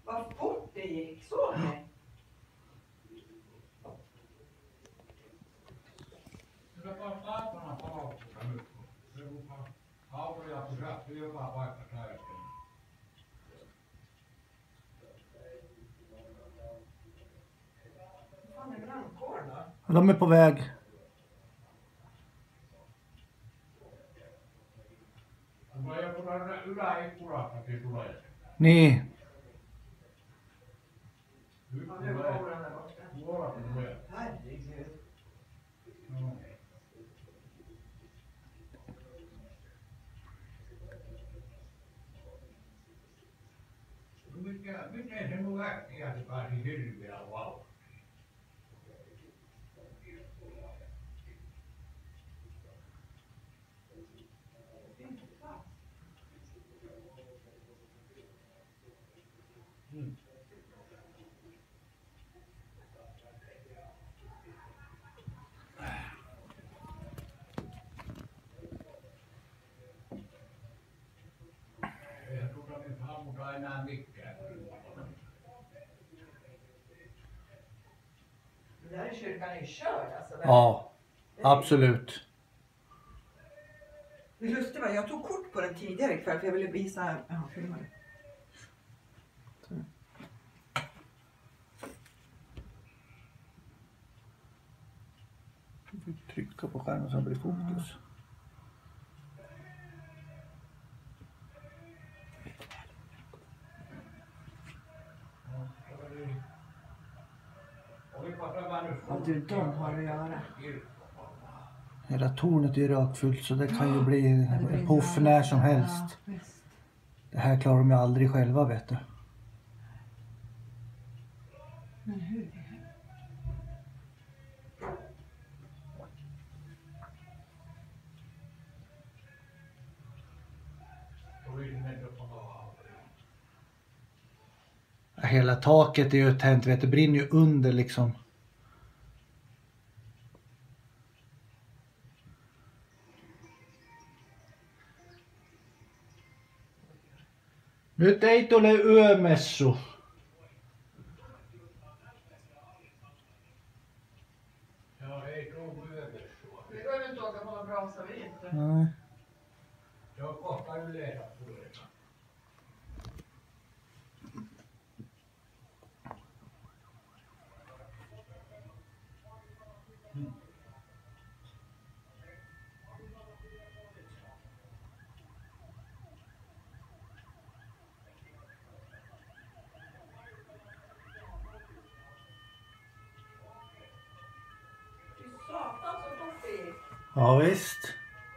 Vad fort det gick, såg ni? Kyllä taipana palauttaa nyt. Se kun autoja pysähtyy joka paikka täyteen. Fan är brandkåren då? De är på väg. Tulee joku tänne yläikkurastakin tulee. Niin. Nyt Ja, nu tulee. kommer den där borta. Tuolla tulee. Herregud. No. Miten se mun äkkiä se pääsi hirveän vauhtiin? Eihän tuota nyt hammuta enää mikään. Det där är kyrkan är ju körd alltså. Ja, absolut. Det är lustigt va, jag tog kort på den tidigare ikväll för jag ville visa, ja, filma det. Trycka på skärmen så det blir fokus. Ja du, de har att göra. Hela tornet är rakfullt så det kan ju bli en puff när som helst. Ja, visst. Det här klarar de ju aldrig själva, vet du. Men hur? Hela taket är ju tänt, vet du, brinner ju under liksom. Nyt ei tule yömessu. Ja ei tuu yömessua. Vi behöver inte åka på någon brasa vid inte. Nej. Se on kohta yleensä tulee. Fy satan så fort det gick. Ja visst.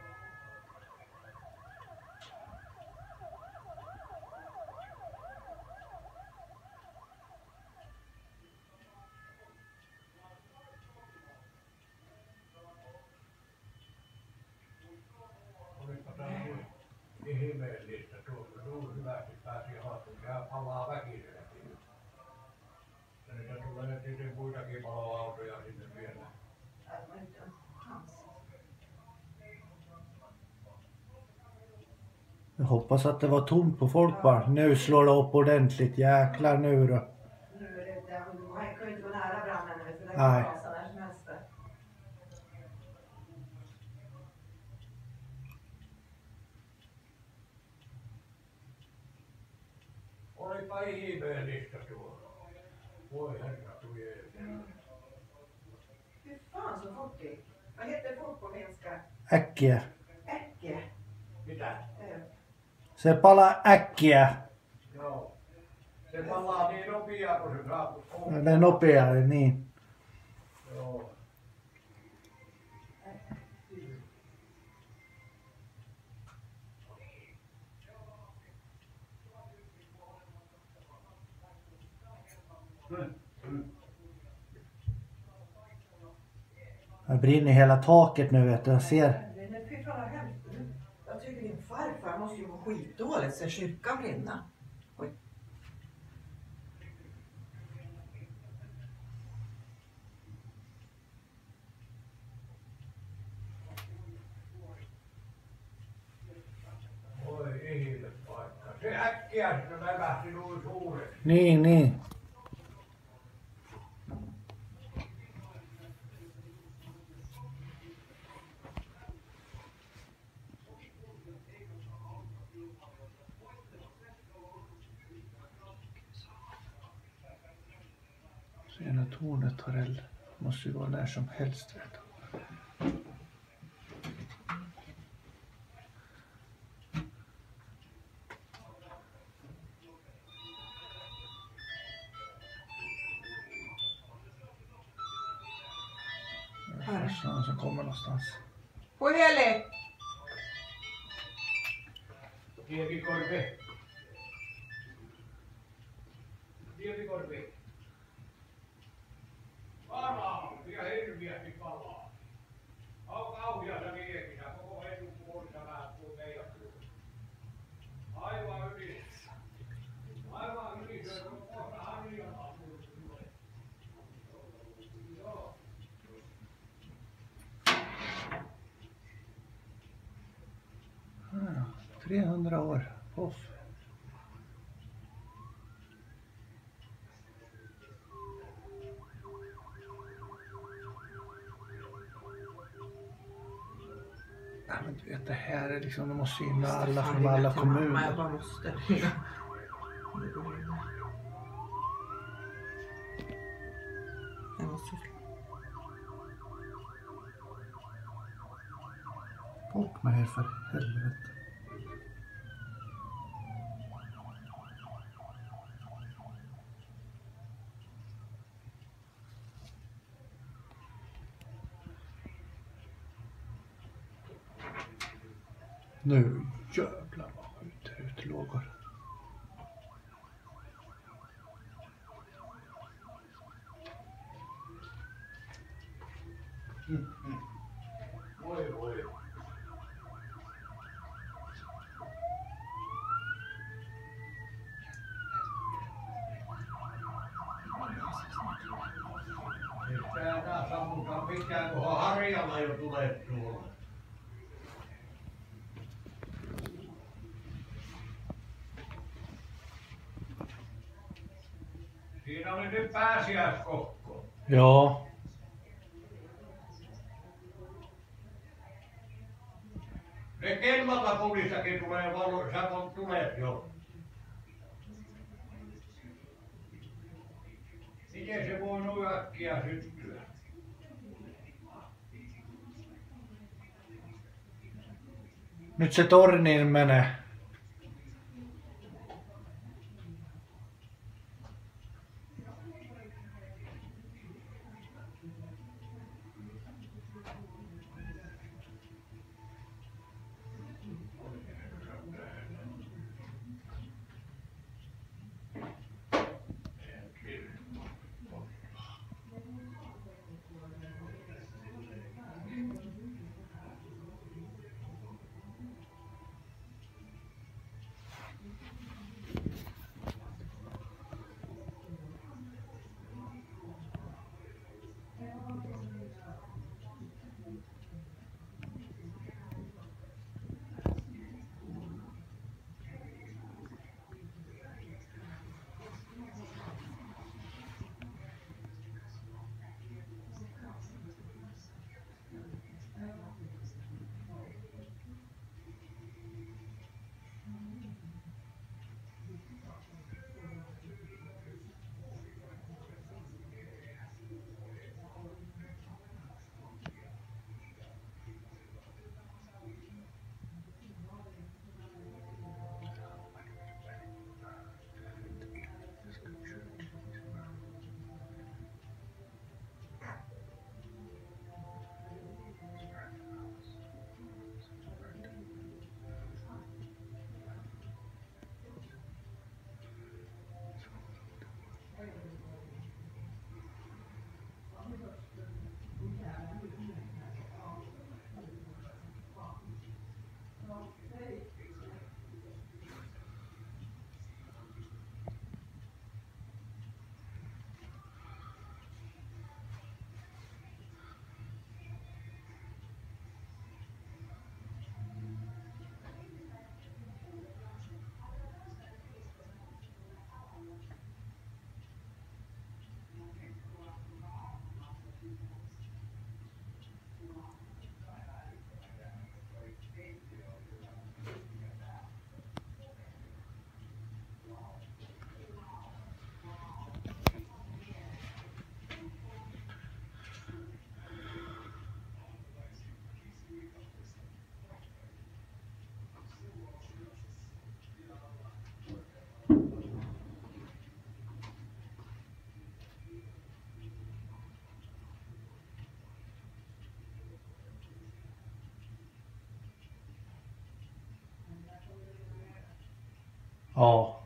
Olipa tää ihmeellistä. Tuo hyvästi pääsi haastaan. Sehän palaa väkiselläkin. Ja niitä tulee sitten muitakin paloautoja sinne vielä. Det var inte en chans. Jag hoppas att det var tomt på folk bara. Nu slår det upp ordentligt. Jäklar nu då. Nu är det där, man kan ju inte gå nära branden nu för det Nej. kan rasa när som helst. Olipa ihmeellistä tuo. Voi herra tujeet. Fy fan så fort det gick. Vad heter fort på finska? Äkkiä. Äcke. Mitä? Se palaa äkkiä. Joo. Se palaa niin nopeaa kun se saa. Det är nopeaa, niin. Joo. Det brinner hela taket nu, vet du. Jag ser. Fy fan vad hemskt. Jag tycker din farfar måste ju må skitdåligt sen kyrkan brinna. Oj. Voi ihme paikka. Se äkkiä sitten lävähti noin suureksi. Niin. Sen att tornet har eld. Måste ju vara när som helst. Vet du. Farsan som kommer någonstans. Puhele! Lievikorve. Lievikorve. Varaampia hirviästi palaa. On kauheassa miehissä, koko etupuolissa lähtee meidän puolella. Aivan yli. Aivan yli, se on kohta harjalla. Joo. 300 år. Off. Ja, men du vet, det här är liksom, de måste in med alla från alla kommuner. Jag bara måste. Jag måste. Bort med er för helvete. Nu jävlar vad skjuter ut lågor. Oi. Tää taas ammutaan pitkään, kunhan harjalla jo tulee tuolla. Siinä oli nyt pääsiäiskokko. Ja. Ne kellatapulistakin tulee valo, sakon tulet jo. Miten se voi noin äkkiä syttyä? Nyt se torniin menee. Ja.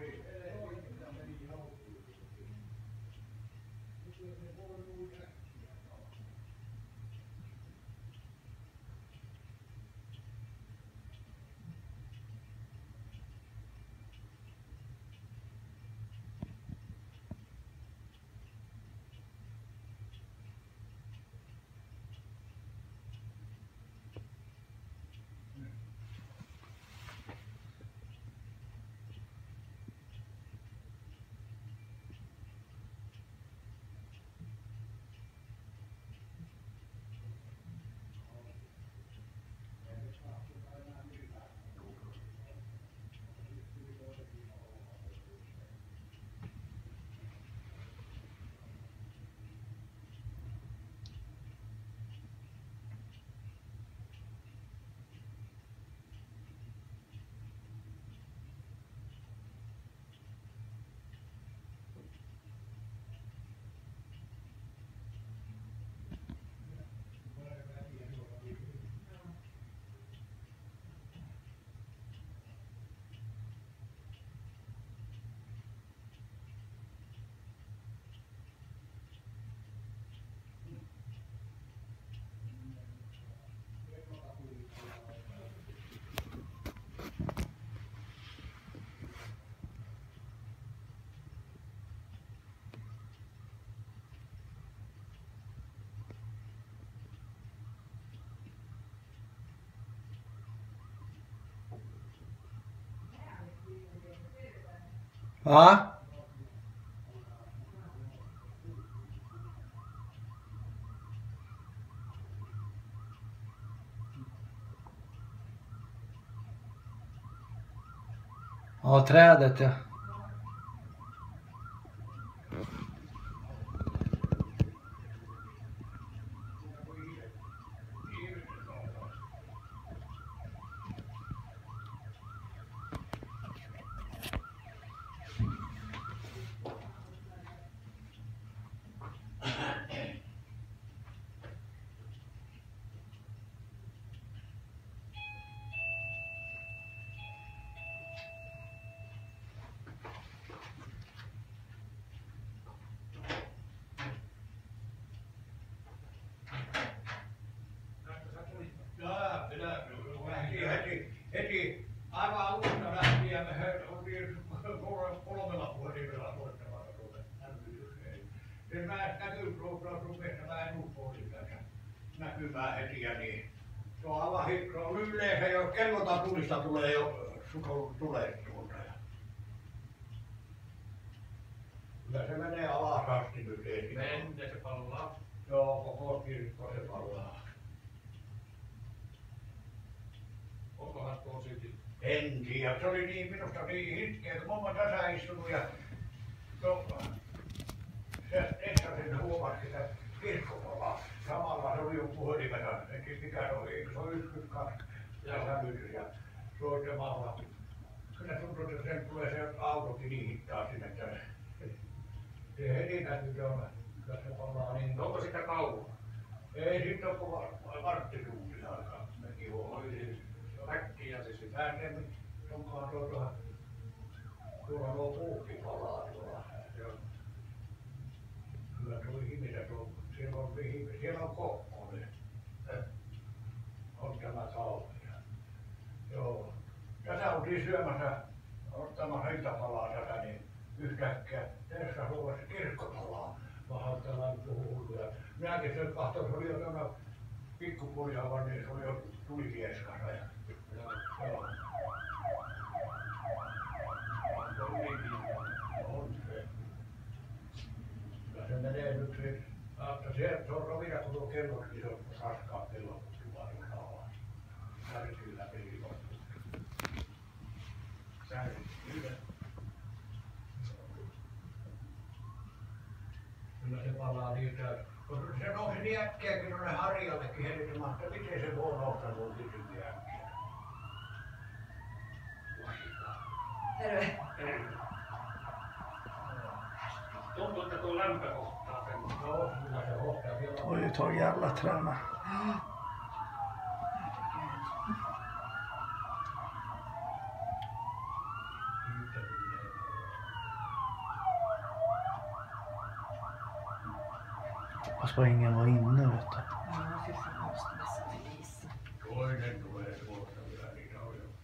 Va? Ja, trädet ja. Heti aivan alusta lähtien me oltiin 3 vuodella soittamassa tuota älytykseen. Se näkyy tuolta rupesta vähän ulkoisesta näkymään heti ja niin. Se on aivan se on yleensä jo kellotapulista tulee jo tulee tuolta. Kyllä se menee alas asti nyt ei. Menee se pallaa. Joo, koko kirkko se pallaa. Onkohan tuo silti? En tiedä, se oli niin minusta niin hitkeä, kun mamma tässä istunut ja se Essa sen huomasi sitä kirkkopalaa. Samalla se oli jo puhelimessa, mikä se oli, eikö se oli 112 tässä nyt ja soittamalla. Kyllä tuntuu, että sen tulee se autokin niin hitaasti, että se heti näkyy olla, kyllä se palaa niin. Onko sitä kauan? Ei siitä ole kuin varttitunti aikaa, mekin huomasi. Äkkiä se sitten. Tänne onkaan tuolla nuo puukin palaa tuolla. Kyllä tuo ihminen tuo, siellä on Kokkonen. On tämä talo. Joo. Tässä oltiin syömässä, ottamassa iltapalaa tätä, niin yhtäkkiä tässä huomasi kirkkopalaa. Vähän tällainen puhuu. Minäkin sen kahtoin, se oli jo tuona pikkupuljalla, niin se oli jo Ylivieskassa. Joo. On se. Kyllä se menee nyt se, se on rovina, kun tuo kellokin, se on raskaat kellot, kun tuolla alas. Särkyy läpi ilman. Särkyy. Kyllä se palaa niitä. Kun se nousi niin äkkiäkin tuonne harjallekin helisemään, että miten se voi nousta noin niin äkkiä. Terve. Tuntuu, että tuo lämpö kohtaa sen. Joo, kyllä se hohtaa siellä. Oj, ta jävla träna. Fast bara ingen var inne, vet du. Ja, fy fan, jag måste missa till Lisa. Toinen tulee tuosta vielä, niitä on jo.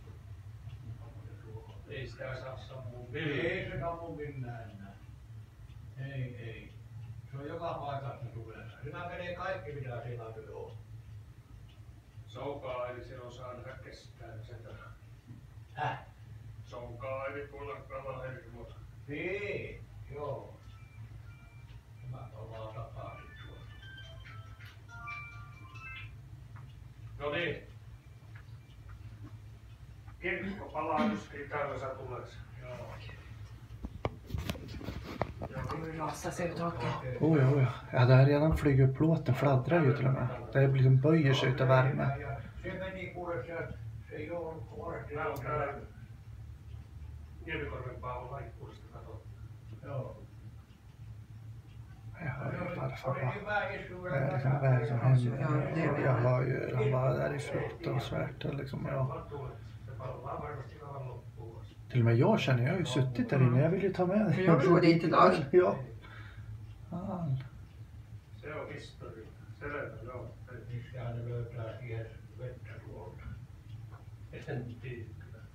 Ei sitä saa sammua Ei se sammu millään enää. Ei. Se on joka paikassa tulessa. Siinä menee kaikki mitä siellä on. Soukaa, eli se on saanut kestää sen takia. Soukaa, eli tuolla kalahermot. Niin, joo. Tämä ollaan takaisin tuossa. No niin. Kirkko palaa justiin täällä sä tulet. Joo. Nu rasar sig ut taket. Oh ja. Ja, det har redan flugit upp plåten, fladdrar ju till och med. Det liksom böjer sig utav värme. Se meni kuule se ei ollut kovasti. Mä oon täällä Niemenkorven Paavo Laikkuudesta katon. Joo. Jag hör ju farfar Oli bara. hyvä istua. Det är liksom vad är det som händer? Ja, det är det. Jag hör ju, han bara, det är fruktansvärt. Liksom, ja. Se palaa varmasti kavan loppuun asti. Till och med jag har ju suttit där inne, jag vill ju ta med dig. Jag vill gå dit idag. Ja. Fan. Se on historia. Selvä, joo. Mistä ne löytää siihen vettä tuolta? En tiedä kyllä.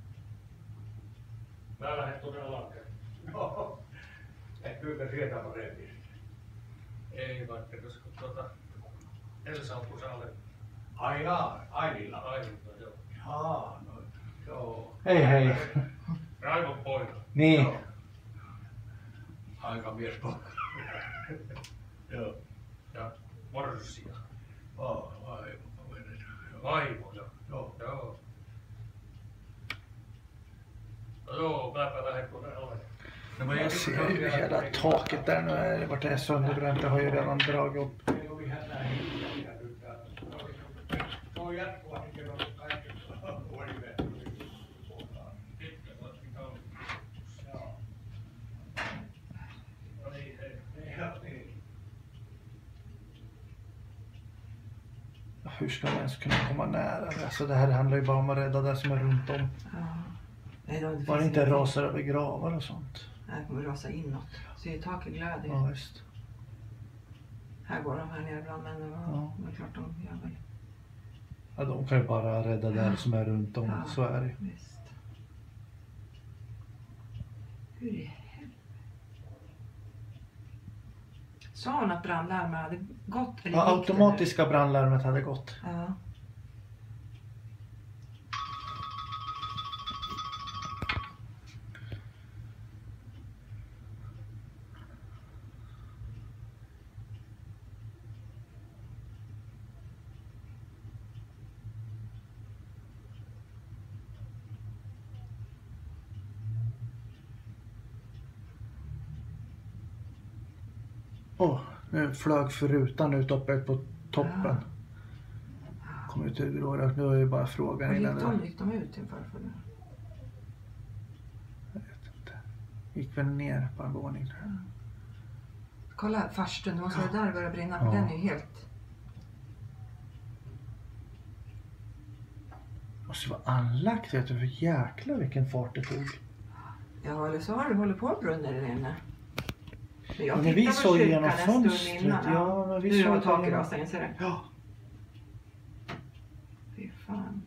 Mä lähden tuonne alakäin. Joo. Näkyykö sieltä paremmin? Ei vaikka, koska Elsa on tuossa alle Ai jaa, Aililla. aivilta, joo. Jaa, no joo. Hei hei. Raivon poika. Niin. Joo. Aikamies poika. Joo. Ja morsia. Vaimo. Vaimo, joo. Joo. Joo. No joo, mäpä lähden tuonne alle. Jag ser ju hela taket där nu, vart det är sönderbränt, det har ju redan dragit upp. Se oli hätä hiljaa nyt. Se on jatkuvasti kerran kaikki olivet. Pitkä laskin kautta. Joo. No niin, hei. Niin. Hur ska man ens kunna komma nära det? Alltså det här handlar ju bara om att rädda det som är runt om. Ja. Nej, då, Bara det inte ingenting. rasar över gravar och sånt. Nej, det kommer rasa inåt. Så i taket glöder ju. Ja visst. Här går de här nere bland männen. Ja. Det är klart de gör väl. Ja, de kan ju bara rädda det som är runt om, Ja. så är det. Visst. Hur i helvete? Sa hon att brandlarmet hade gått? Eller Ja, gick det automatiska brandlarmet hade gått. nu? Ja. Nu flög för rutan ut uppe på toppen. Kom ut ur grårök. Nu är ju bara frågan innan det. Gick de ut inför för nu? Jag vet inte. Gick väl ner på en våning. Kolla farstun, det måste vara där det börjar brinna. För Ja. den är ju helt... Måste ju vara anlagt, vet du, för jäklar vilken fart det tog. Ja, eller så har det hållit på att brunna där inne. Men jag Men vi tittade på såg kyrkan genom en stund fönstret, innan. ja, men vi nu såg har taket genom- rasat in, ser du? Ja. Fy fan.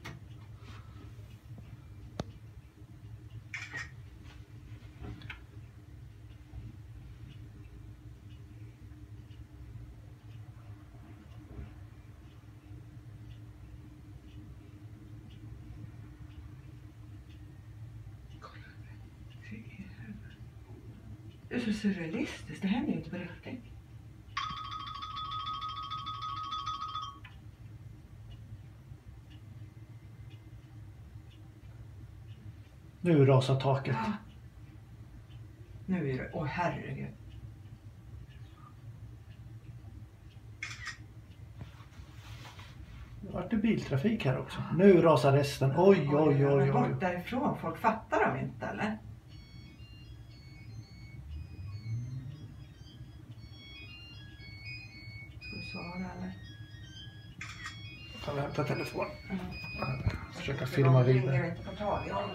Det är så surrealistiskt, det händer ju inte på riktigt. Nu rasar taket. Ja. Nu är det, åh herregud. Det vart det biltrafik här också. Nu rasar resten. Oj, oj, oj, Men oj. bort därifrån, folk fattar de inte eller? Ska du svara eller? Kan vi hämta telefon? Ja. Försöka filma De ringer vidare. inte på tag. Ja.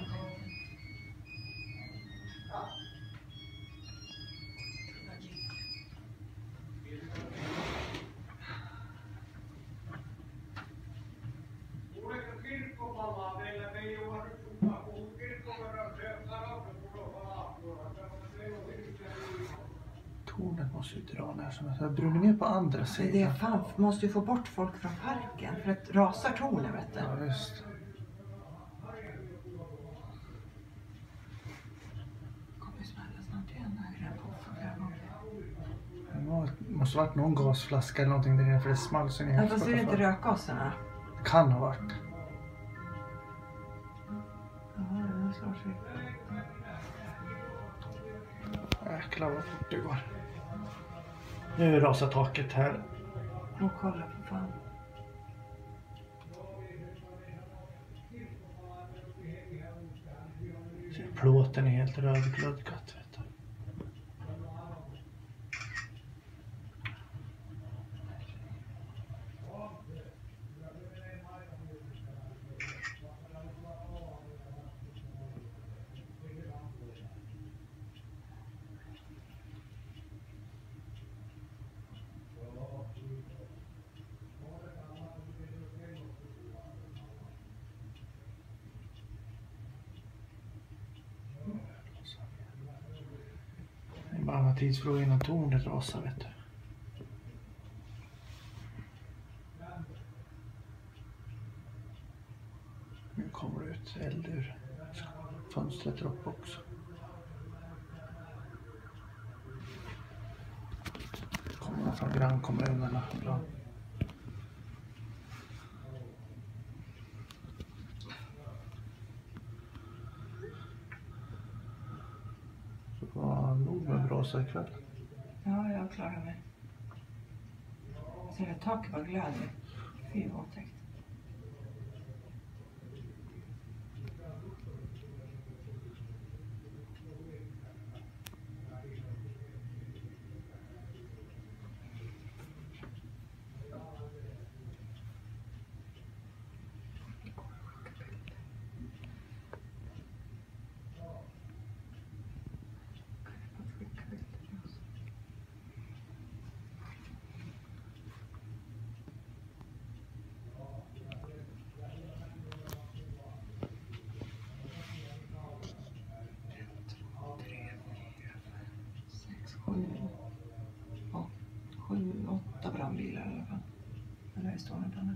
Tornet måste ju dra ner som jag brunner ner på andra Det är sidan. det, fan, måste ju få bort folk från parken. För att rasar tornet, vet du. Ja, just. Kommer ju smälla snart igen. Jag har på för flera gånger. Det måste ha varit någon gasflaska eller någonting där inne för det small så ni Ja, fast är det inte rökgaserna? Det kan ha varit. Ja, det är snart så. Jäklar vad fort det går. Nu rasar taket här. Och kolla på fan. Plåten är helt rödglödgat, vet du. Det är bara en tidsfråga innan tornet rasar, vet du. Nu kommer det ut eld ur fönstret upp också. Kommer från grannkommunerna. Bra. Så det var nog med brasa ikväll. Ja, jag klarar mig. Ser det taket var glöd. Fy vad otäckt. Sju, åtta brandbilar i alla fall. Eller det står något annat.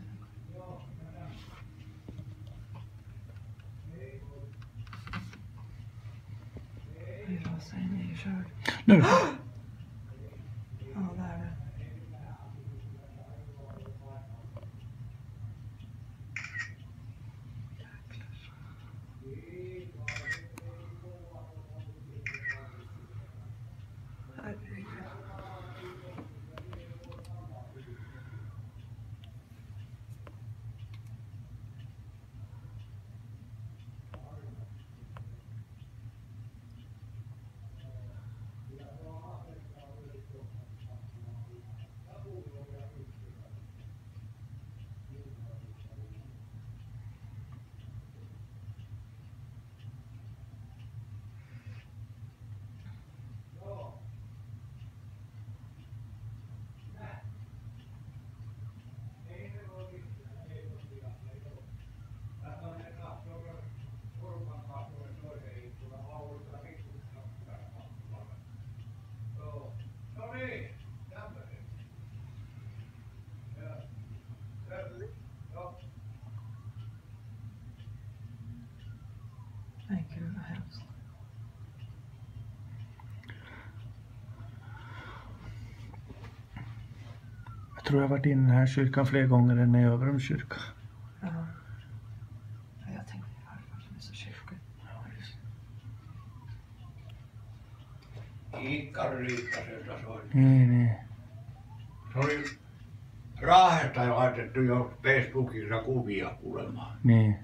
Nu rasar jag ner i körd. Nu! Ja, där är det. Herregud. Nej, gud vad hemskt. Jag tror jag har varit inne i den här kyrkan fler gånger än i Överum kyrka. Ja. Ja, jag tänkte varför som är så kyrklig. Iikkari Riikkaselta soitti. Niin. Se oli Raahesta jo laitettu jo Facebookissa kuvia kuulemma. Niin.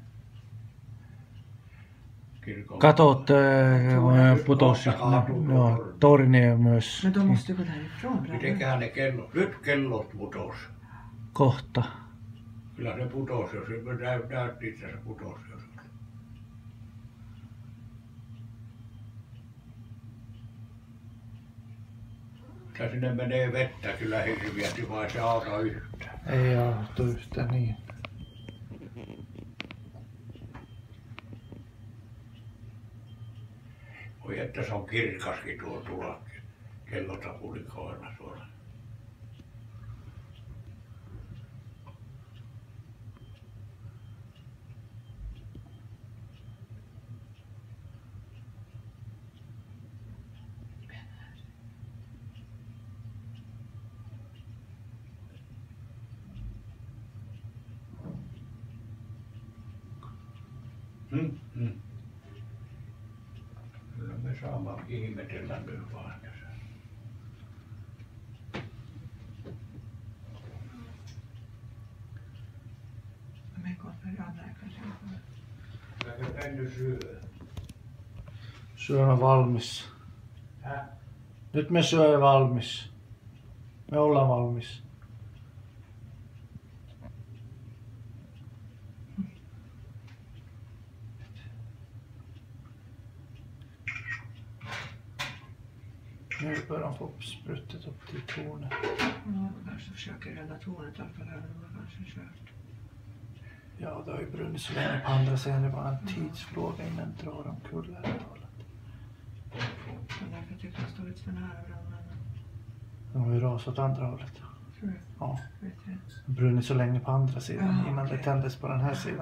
Kirkolla. Katot putosi. Joo, torni myös. Men de måste ju gå därifrån. Mitenköhän ne kellot? Nyt kellot putos. Kohta. Kyllä se putos, jos se näytti itse se putos. Jos. Ja sinne menee vettä kyllä hirviästi, vai se auta yhtään. Ei auto yhtä niin. Oi että se on kirkaskin tuo tuolla kellosapulikoilla tuolla. Kyllä me saamme ihmetellä nyt vaan tässä. Me kommer andra kanske. Näkö Penny syö? Syömä valmis. Nyt me syö valmis. Me ollaan valmis. Nu bör de få sprutet upp till tornet. Ja, kanske försöker rädda tornet i alla fall, även om det kanske kört. Ja, det har ju brunnit så länge på andra sidan. Det är bara en tidsfråga innan det drar omkull här i talet. Men därför tycker jag står lite för nära branden. De har ju rasat åt andra hållet. Tror du? Ja, Vet jag. det brunnit så länge på andra sidan Ja, innan okej. det tändes på den här sidan.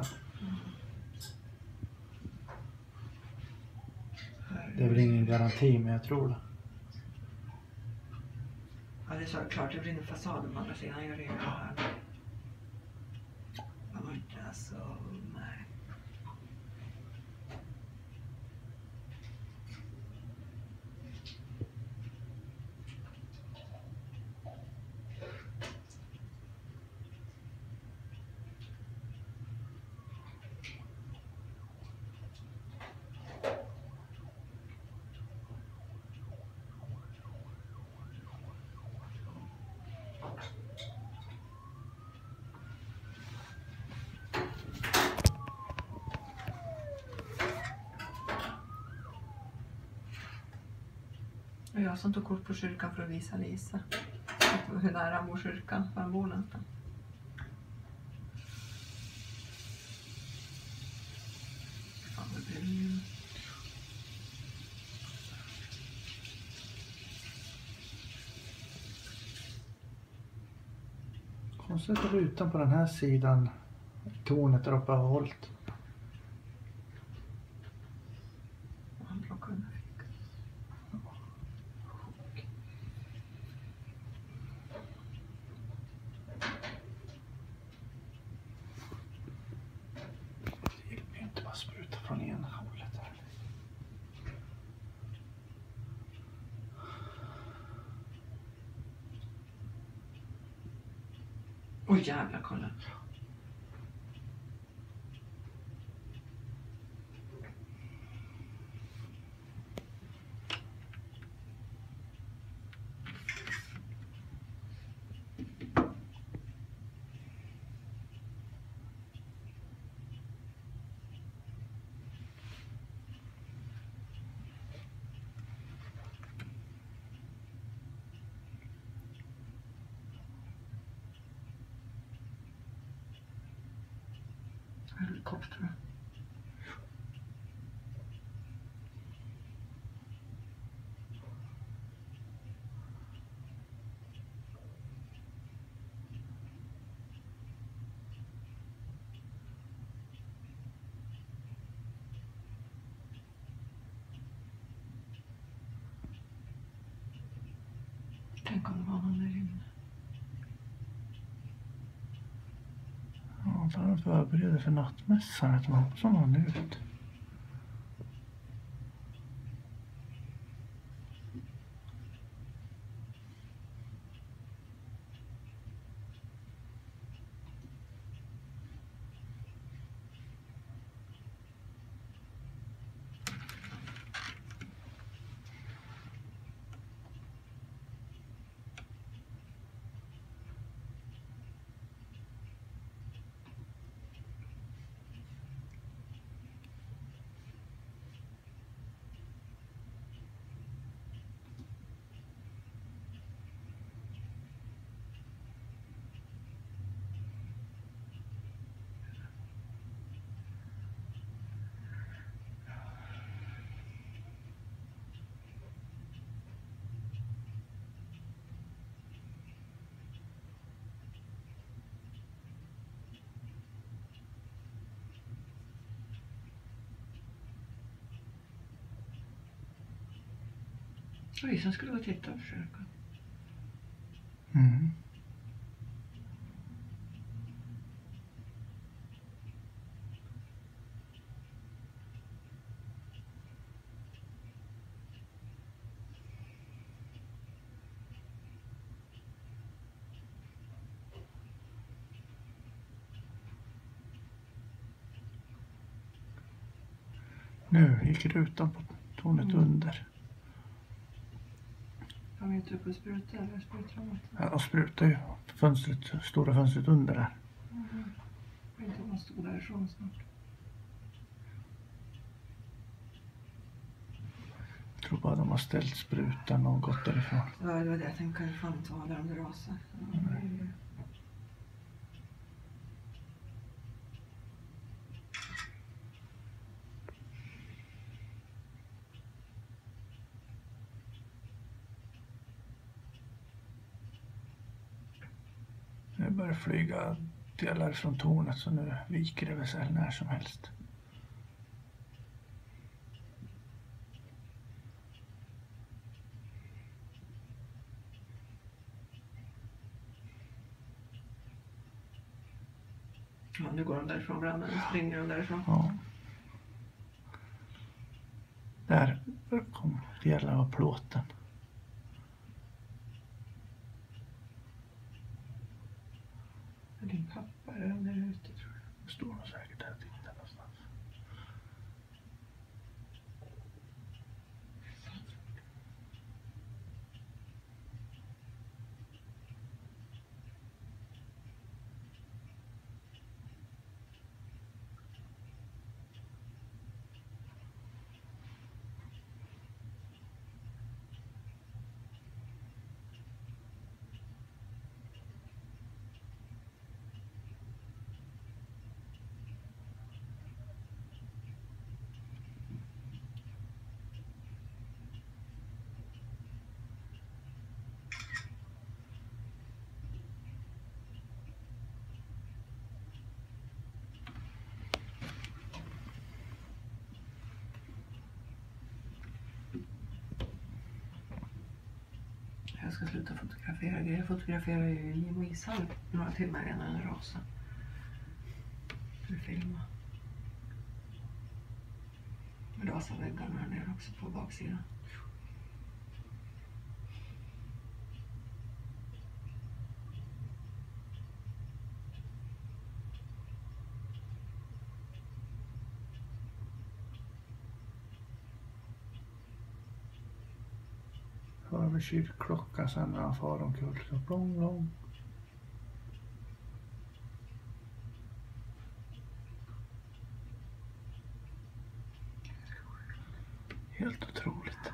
Det är väl ingen garanti, men jag tror det. Ja, det är så klart. Det brinner fasaden på andra sidan. Jag gör det här. Oj, alltså. Nej. Och jag som tog kort på kyrkan för att visa Lisa hur nära han bor kyrkan, var han bor någonstans. Fan, det blir ju... Konstigt att rutan på den här sidan tornet där uppe har hållit. Han plockar undan fickan. Det hjälper ju inte bara spruta från ena hållet här. Oj jävlar, kolla. Helikopter. Tänk om det var någon där inne. Ja, då har de förberett för nattmässan. Att man hoppas någon ut. Vi som skulle gå och titta och försöka. Mm. Nu gick rutan på tornet under. Kan vi inte upp och spruta eller sprutar de inte? Ja, och sprutar ju fönstret, stora fönstret under där. Jag inte måste gå därifrån snart. Jag tror bara de har ställt sprutan och gått därifrån. Ja, det var det jag tänkte. Kan ju fan inte vara där om det rasar. Nu börjar flyga delar från tornet så nu viker det väl sig när som helst. Ja, nu går de därifrån varandra. Nu springer de därifrån. Ja. Där kom delar av plåten. Din pappa är där ute tror jag. Det står nog säkert där och tittar någonstans. Jag ska sluta fotografera grejer. Jag fotograferade ju i Lim och ishall några timmar innan den rasade. För att filma. Det rasade väggarna här nere också på baksidan. Hör vi kyrkklockan sen när han far omkull. Så plong, plong. Helt otroligt.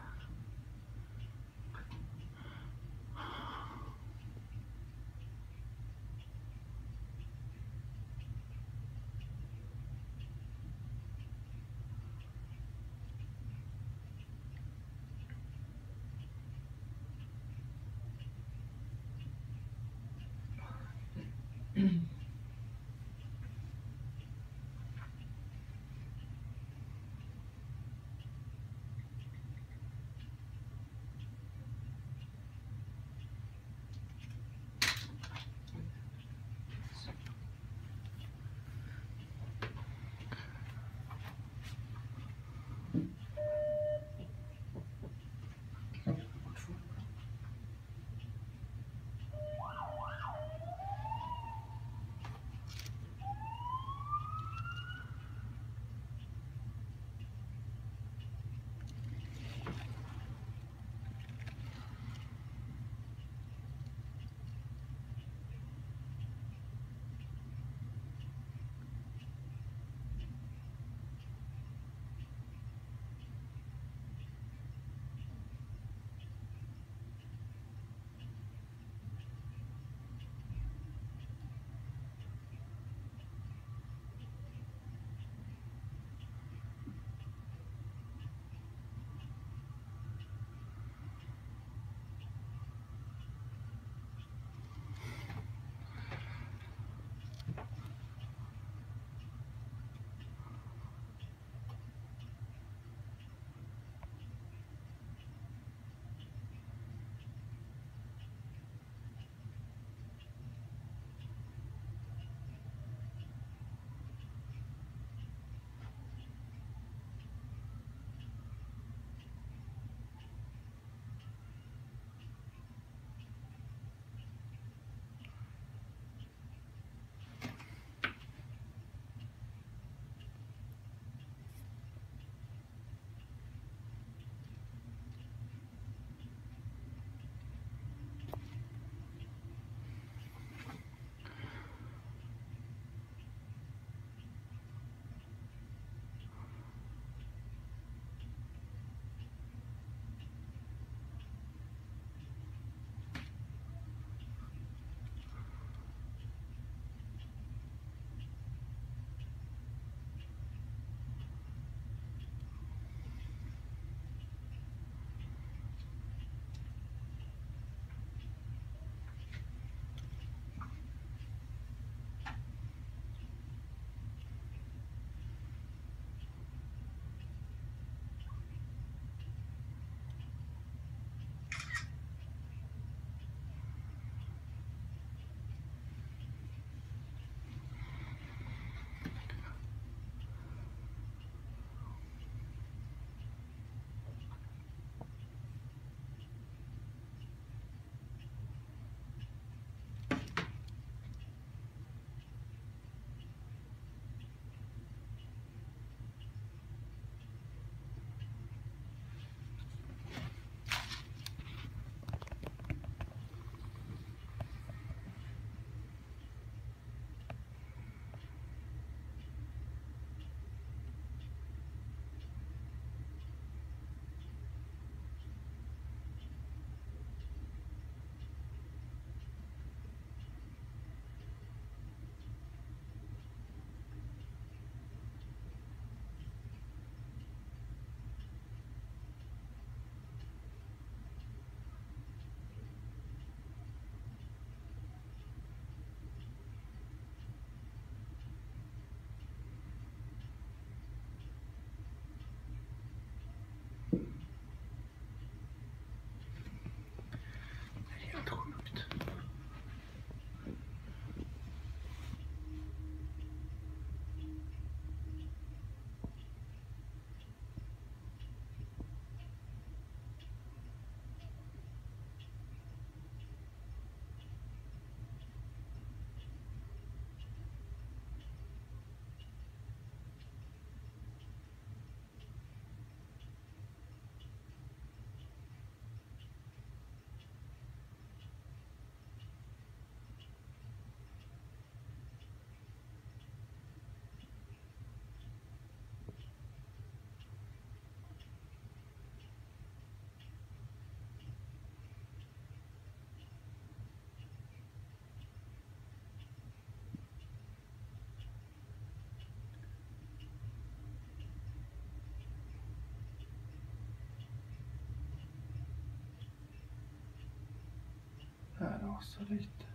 Här rasar lite.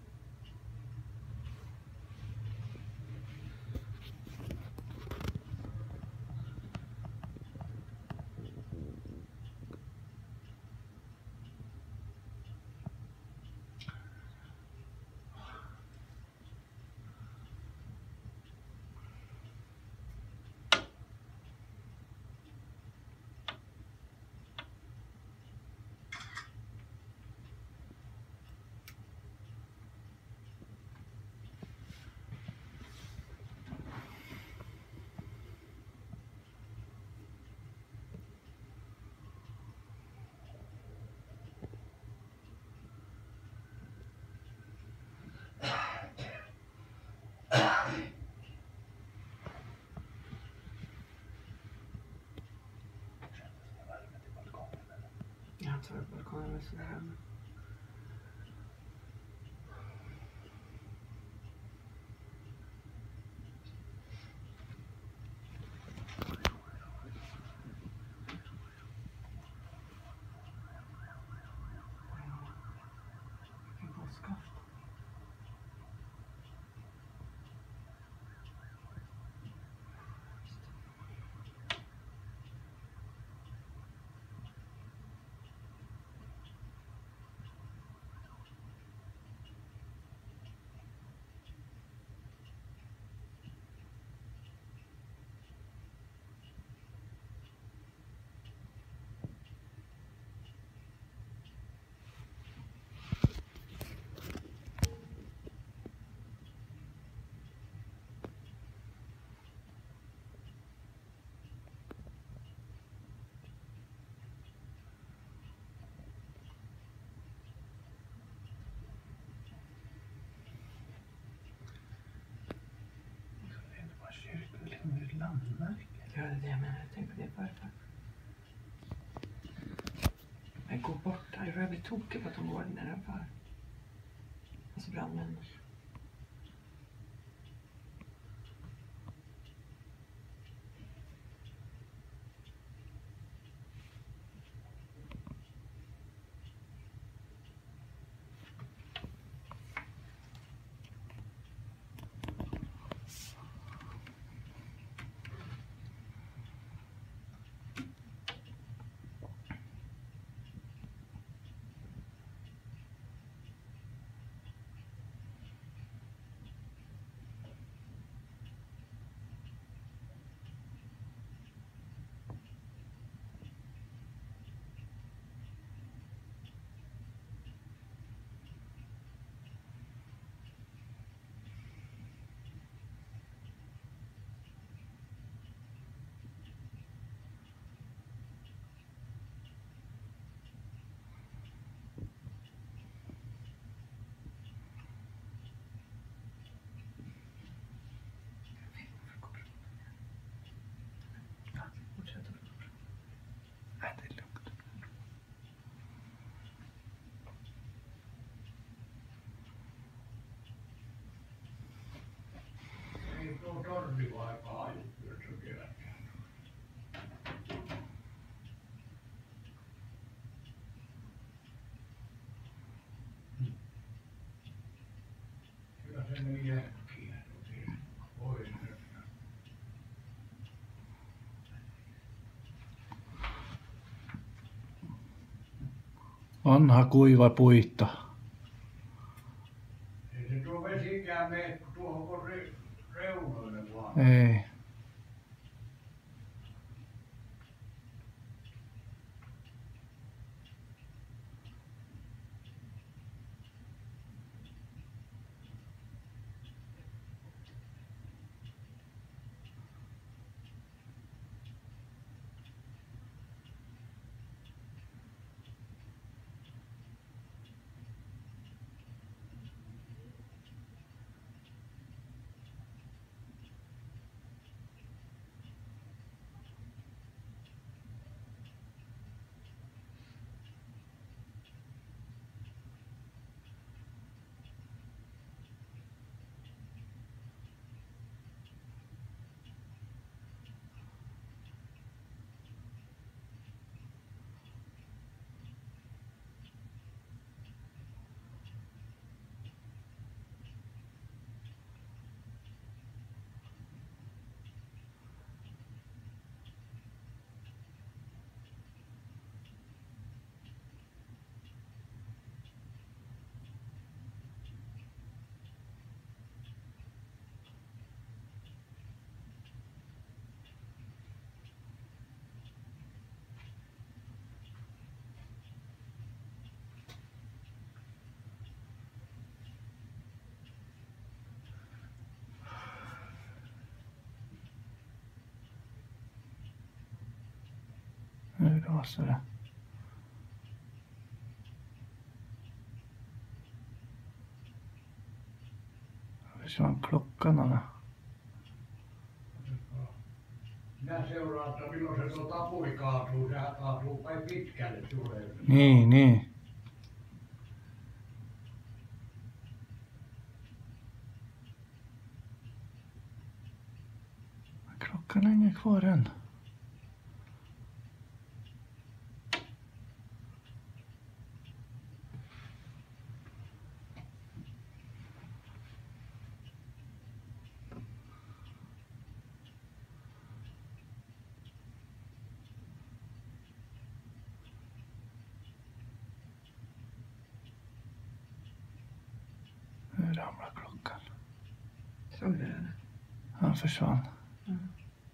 Jag tror att balkongen är sådär. Vilken påskafton. Ja, det är det jag menar. Jag tänkte på det förut. Men gå bort. Jag blir tokig på att de går nedanför. Alltså brandmän. Ei tuo tornivaipaa ajuttuessa kevätkään. Kyllä se meni äkkiä. Pois nyt. Vanha kuiva puita. Ei se tuo vesikään mene tuohon reunoille vaan. Ei. Rasare. Försvann klockan Anna. Minä seuraan, että milloin se tuo tapuli kaatuu. Sehän kaatuu päin pitkälle tulee. Niin. Klockan är ingen kvar än. Nu ramlar klockan. Såg du det? Han försvann. Mm.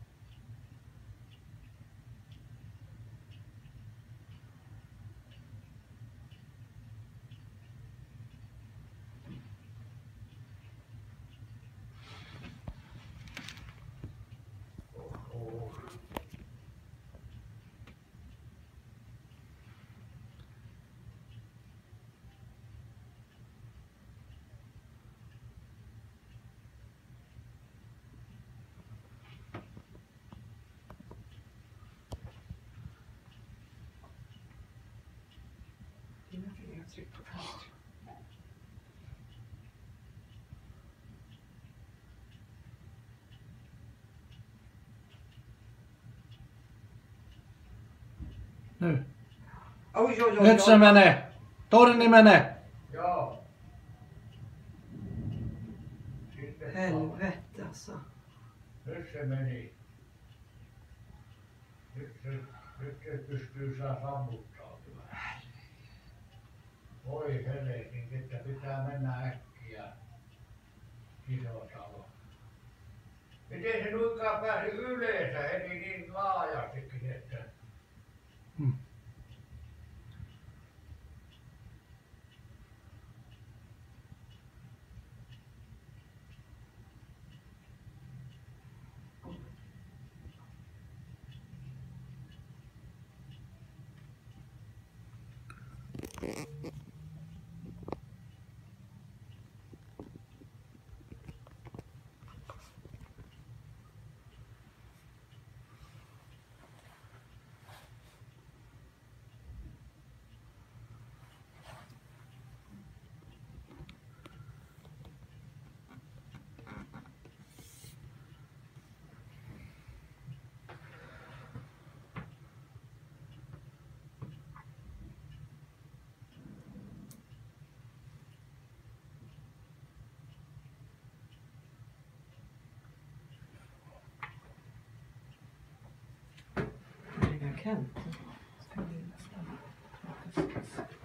Dina fingeravtryck på fönstret. Nu. Oj, oj, oj, Nyt se oj. menee. Torni menee. Joo. Sitten Helvete alltså. nyt se meni. Nyt se pystyy saa sammuttaa kyllä. Voi heletin, että pitää mennä äkkiä. Iso talo. Miten se nuinkaan pääsi yleensä heti niin laajastikin, että... Mm. Vilken Kent. Ska vi nästan.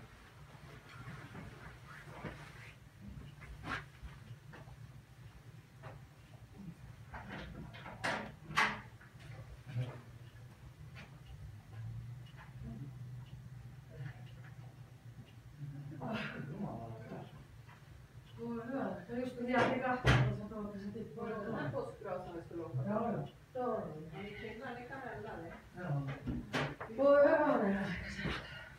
Voi hyvä. No just kun jäätiin kahteen, niin sä tuotte se tippuu. Voidaan påskbrasa skulle åka. Joo. Joo. Kvinnan i kameran. Voi hyvänen aikaisen.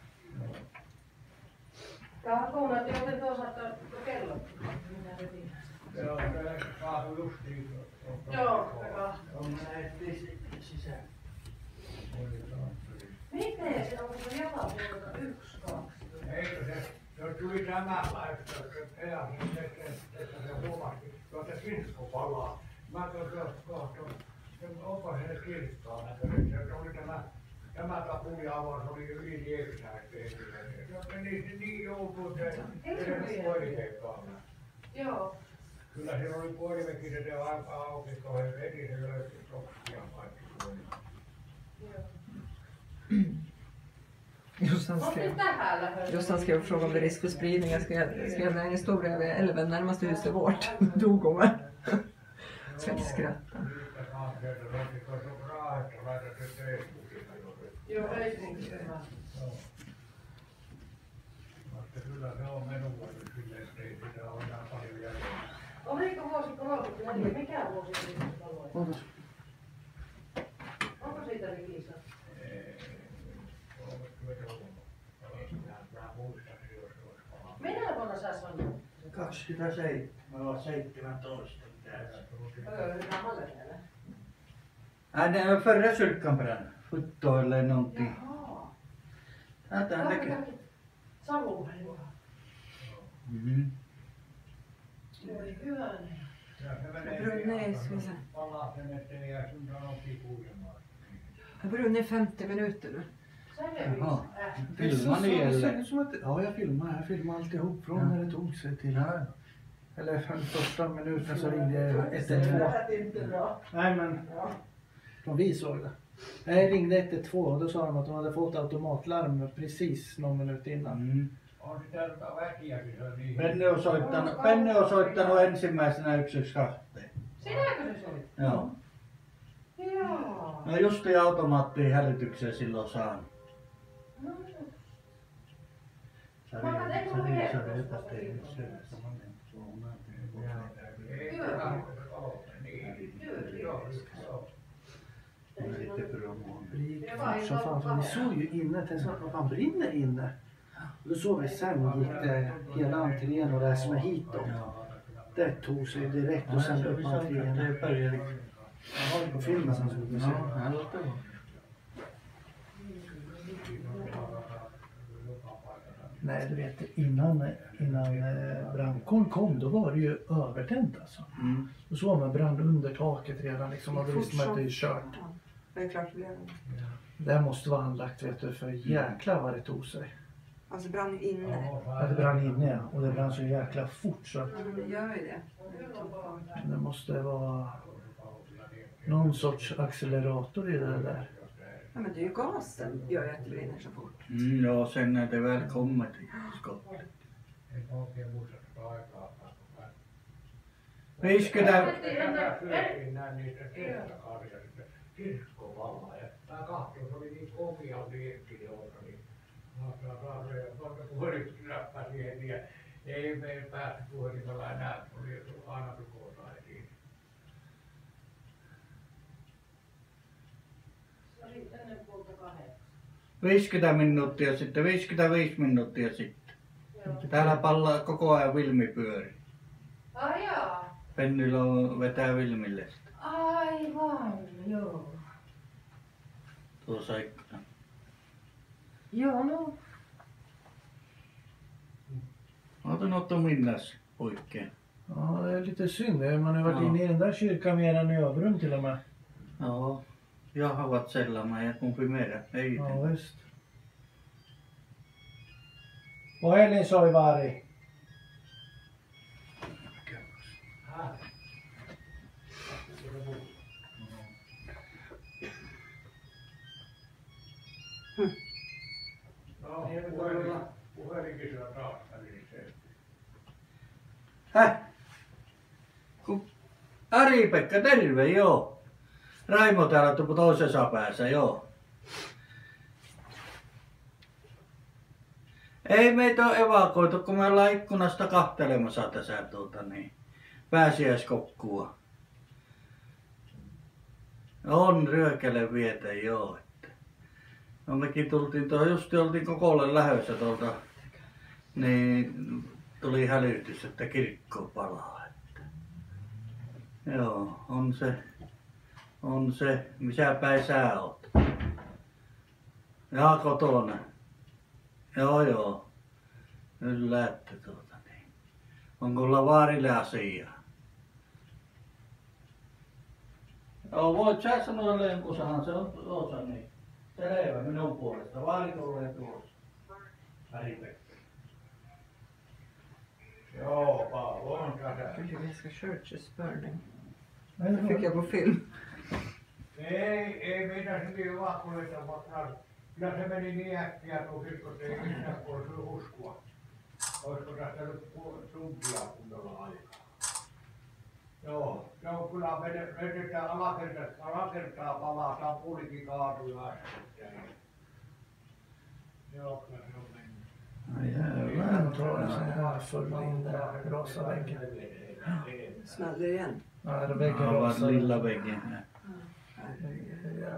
Kakuna, että joten tuossa kello. Mitä se tiedät? Joo, se kaatui justiin. Joo, hyvä. On näet pistettiin sisään. Miten se on se jalapuolta 1, 2? Eikö se tuli tämänlaista, että se huomasi, että kirkko palaa. Mä katsoin, onko se kirkkoa näköinen. Se oli tämä tapuli avaus oli Ylivieska. Niin joutui se koirivekkaalle. Joo. Kyllä siinä oli koirivekin, se aika auki, kun he veti se löysi sokkia kaikki koirivat. Joo. Just han skrev fråga om det är risk för spridning. Jag skrev en historia vid älven närmaste huset vårt. Dog hon med. Ska inte skratta. Joo, Facebookissa hyvä. Kyllä se on menua nyt silleen, ettei sitä ole enää paljon jäljellä. Oliko vuosi 34? Mikä vuosi se valoi? Otas. Onko siitä Rikisa? muistaisin, jos se olisi palannut. Minä vuonna sä sanoit? 27, mä oon 17 tässä. Hyvä mallereilla. Nej, den förra kyrkan brann. 17 eller någonting. Jaha. Tätä näkee. Savuhella. Mm. Voi hyvänen. Ja se menee Jag brunnit siihen, ska vi se. palaa sen eteen ja sun on kipuisemaan. Jag har brunnit 50 minuter nu. Jaha. Filmar ni eller? Ja, jag filmar alltihop från när det tog sig till här. Eller från första minuten så ringde jag 112. Nej men, från vi såg det. Jag ringde 112 och då sa de att de hade fått automatlarm precis någon minut innan. On sitä väkiäkin, se on niin. Penne on soittanut ensimmäisenä 112. Sinäkö se soit? Joo. Joo. No justi automaattiin hälytykseen silloin saanut. No, Så fan, för vi såg ju inne, tänkte att man brinner inne. Då såg vi sen gick det hela entrén och det som är hitåt. Det tog sig direkt och sen upp entrén. Det började på filmen som skulle vi se. Nej, du vet innan brandkåren kom då var det ju övertänt alltså. Då såg man brand under taket redan liksom och då visste man att det är kört. Ja, det är klart det blev. Det måste vara anlagt vet du för jäklar vad det tog sig. Alltså brann ju inne. Ja, det brann inne ja. Och det brann så jäkla fort så Ja, men det gör ju det. det måste vara någon sorts accelerator i det där. Ja, men det är ju gasen gör ju att det brinner så fort. Ja, sen när det väl kommer till skottet. En oikein muista sitä aikaa. Viskydä. Näin niitä kertakaan ja sitten kirkkovalla. Ja tää kahtio, se oli niin kovia liekkilioita, niin tuolta puhelimesta näppää siihen ja ei me päästy puhelimella enää, oli aina tukosaitiin. se oli ennen puolta 8. 50 minuuttia sitten, 55 minuuttia sitten. Täällä pallaa koko ajan vilmipyöri. Ai jaa. Pennillä on vetää vilmille sitä. Aivan, joo. Tuossa ikkuna. Joo, no. Har du något att minnas pojken? Ja, det är lite synd. Man har varit inne i den där kyrkan mer än i Öbrum till och med. Ja, jag har varit sällan men jag konfirmerar. Ja, visst. Puhelin soi Vari. No, puhelinkin se on taas väliin. Häh? Ari-Pekka, terve, joo. Raimo täällä toisessa päässä, joo. Ei meitä ole evakoitu, kun me ollaan ikkunasta kahtelemassa tässä pääsiäiskokkua. On ryökälle vietä, joo. No mekin tultiin just oltiin kokolle lähdössä tuolta, niin tuli hälytys, että kirkko palaa. Että. Joo, on se, missä päin sä oot? Jaa, kotona. Joo. Kyllä, että niin. Onko Lavarille asiaa? Joo, voit sä sanoa jonkun sanan, se on osa niin. Selvä minun puolesta. Vaari tulee tuossa. Ylivieska. Joo, Paavo on tässä. Ylivieska church is burning. Det fick jag på film. Ei meitä hyvin vahvuudesta, mutta kyllä se meni niin äkkiä tuo kirkko, että ei mitään voisi uskoa. Olisiko tästä nyt tuntia kunnolla aikaa? Joo, se on kyllä vedetään alakertaa palataan puolikin kaatuja. Joo, kyllä se on mennyt. Jävlar, han tar en sån här full in där, rosa väggen. Smällde igen. Ja, det väggen rosa. Lilla väggen.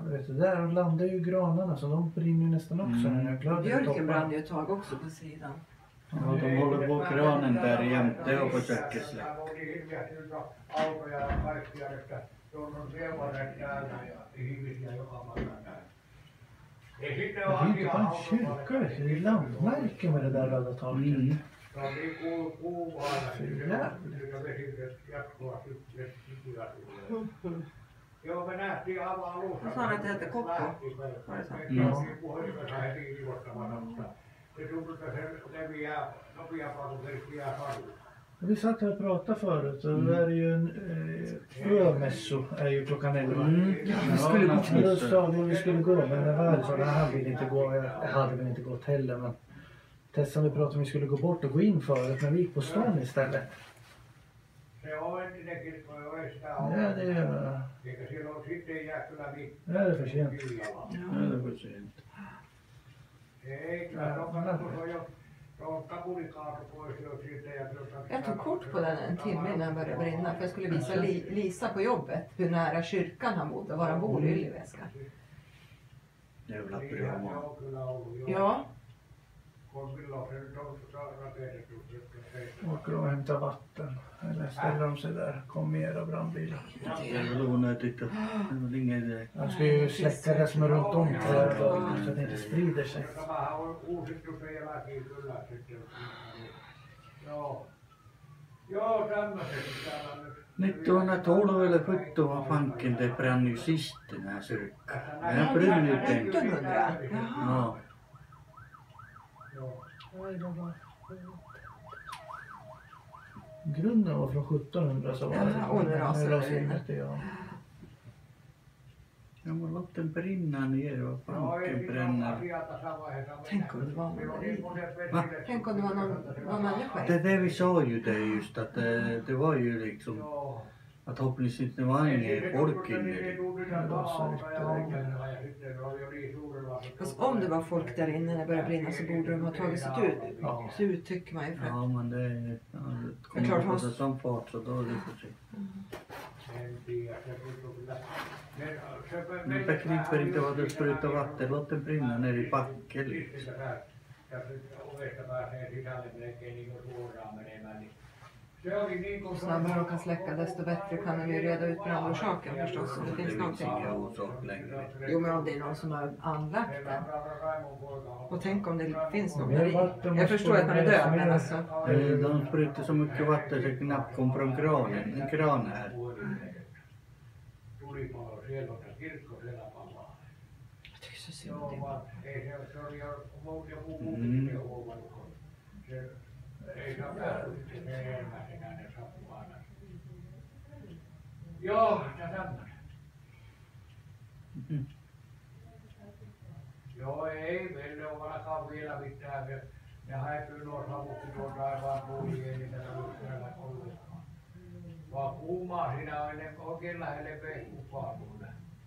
vet du, där landar ju granarna så de brinner ju nästan också. Mm. När glöden Björken brann ju ett tag också på sidan. Ja, de håller på kranen där jämte och försöker släcka. Autoja ja kaikkia, että tuolla on seuvaret täällä ja ihmisiä joka paikassa. Ei sitten Det ole är inte bara en asiaa kyrka, vet du, det är landmärke med det där röda taket. Mm. Se on niin kuuvaana, niin se Jävligt. on vesi jatkuvasti nykyään tulee. Joo, me nähtiin aivan alussa. Mä sanon, että heitä kokko. Käytiin puhelimessa heti ilmoittamassa, mutta se tuntuu, että se leviää nopeampaa kuin kerkiää sadua. Vi satt här och pratade förut och det är ju en ömässo är ju klockan 11. Vi skulle gå Men då sa vi att vi skulle gå, men det var så han ville inte gå. Jag hade väl inte gått heller, men Tessan vi pratade om vi skulle gå bort och gå in förut, men vi gick på stan istället. Se on entinen kirkko jo ei sitä Ja, ole. det är, Eikä siellä ole sitten jää kyllä ja, det är för sent. Viljalla. Ja, det var sent. Ei, kyllä se on kato, kun se on jo se on kapulikaatu pois jo siitä. Ja Jag tog kort på den en timme innan den började brinna. För jag skulle visa Lisa på jobbet hur nära kyrkan han bodde. Var han bor i Ylivieska. Jävla bra mat. on kyllä ollut jo. Ja, Milloin se nyt on rakennettu? Åker och hämtar vatten. Eller ställer de sig där. Kom med era brandbilar. Det är väl onödigt att det var ingen idé. Jag ska ju släcka det som är runt om trädet så att det inte sprider sig. Tämähän on uusittu sen jälkeen kyllä sitten. Joo. Joo, tämmöiset täällä nyt. Nyt on att hålla eller putto vad fanken det brann ju sist den här kyrkan. Den har brunnit en. 1900. Ja. Joo. Grunden var från 1700 så var det. Ja, och det rasade Nu rasar in. inget, ja. Ja, men låt den brinna ner. Vad Joo, ei fanken siinä ole bränner. asiaa tässä vaiheessa. Tänk om det var någon där i. Va? Tänk om det var någon människa Det i. är det vi sa ju det just att det var ju liksom Joo. att hoppningsvis inte var ingen folk inne. Fast om det var folk där inne när det började brinna så borde de ha tagit sig ut. Ja. Så ut tycker man ju. För Ja, men det är ju... Ja, det Det är klart, kommer på han- sig sån fart så då är det för sent. Men begriper inte vad det sprutar vatten. Låt den brinna ner i backen liksom. Ja sitten ovesta pääsee sisälle melkein niin kuin suoraan menemään. Niin se oli niin kuin... ju snabbare de kan släcka desto bättre kan de ju reda ut brandorsaken förstås. Om det finns någonting. Inga orsak längre. Jo men om det är någon som har anlagt den. Och tänk om det finns någon Mer där i. vatten Jag måste förstår att man är död men mer. alltså. De sprutar så mycket vatten så det knappt kom från kranen. En kran här. Tulipalo siellä on se kirkko siellä palaa. Jag tycker så synd om Joo, det. vaan ei se oli jo muukin se huomannut. Se ei saa päässyt sitten ensimmäisenä ne sattui aina. Joo, ja tämmöinen. Joo, ei meille ole ainakaan vielä mitään. Ne häipyy nuo savutkin tuon taivaan tuuliin, ei niitä siellä ollenkaan. Vaan kuumaa siinä on ne oikein lähelle veikupaa tuonne.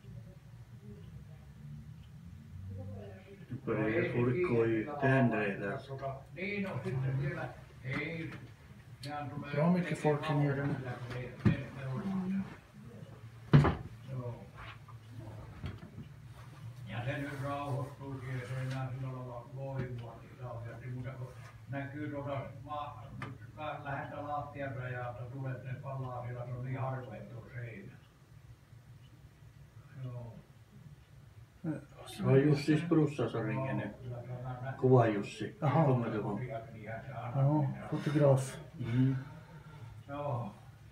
Nu börjar folk gå utan redan. Niin on sitten siellä. Ei. Ne antoi meille- Bra mycket folk här nere nu. Joo. Ja se nyt rauhoittuu siihen, se ei enää sillä lailla loivua niin kauheasti, mutta kun näkyy tuota läheltä lattian rajalta tulet, ne palaa siellä, se on niin harveen tuo seinä. Joo. Se var Jussis brorsa som ringer nu. Kuva Jussi. Jaha. Kommer du ihåg? Ja, fotograf. Mm. Joo.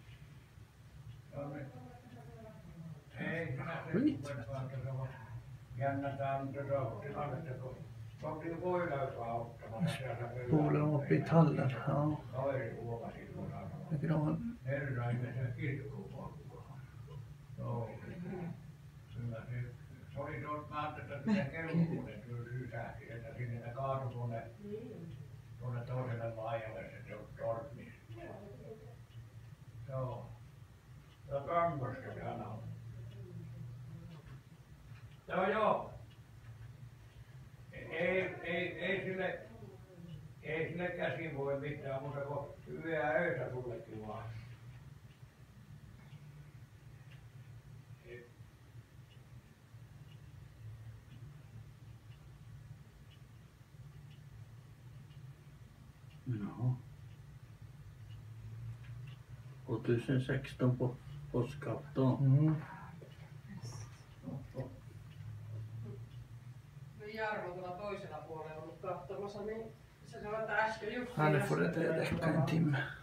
Ei, minä Skit. jännätään tätä tilannetta, kun oltiin voiläypää ottamassa sieltä. Polen uppe i tallen. Ja, Kaveri huomasi tuossa. med gran. Herraimisen kirkkoporukkaan. Joo. Kyllä se oli tuossa, mä ajattelin, että ne kelmuudet sysähti, että sinne ne kaatui tuonne toiselle laajalle se torni. Joo. Ja tämmöistä täällä on. Joo. Ei sille käsin voi mitään muuta kuin hyvää öitä sullekin vaan. Jaha. 2016 på påskafton. Mm. Jarmo tuolla toisella puolella ollut katsomassa, niin se sanoi, että äsken just... Ja, nu får det täcka en timme.